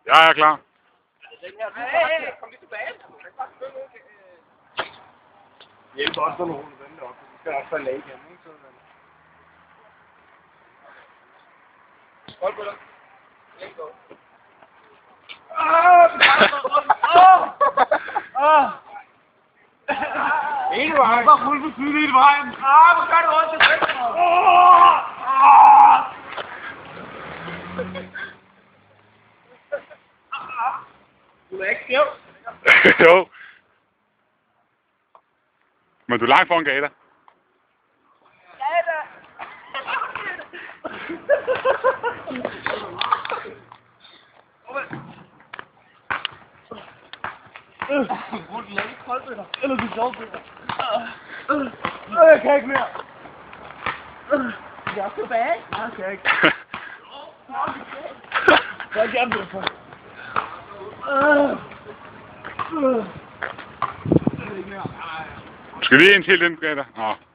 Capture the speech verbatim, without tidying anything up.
Jeg er klar. Hey, kom lige tilbage. Hjælper også nogle runde vente op. Vi skal også falde af igen, ikke? Så, Hold på dig. en vej. Bare fuld på siden hele vejen. Ah, hvor gør du ondt til venstre? Du er ikke skæv. Jo. Men du er langt foran Gata. Gata! Brug den lange koldbøtter. Eller de sovbøtter. Jeg kan ikke mere. Jeg er tilbage. Nej, jeg kan ikke. Så jeg gerne det for. Du skal lige ind til den, Gata. Nå.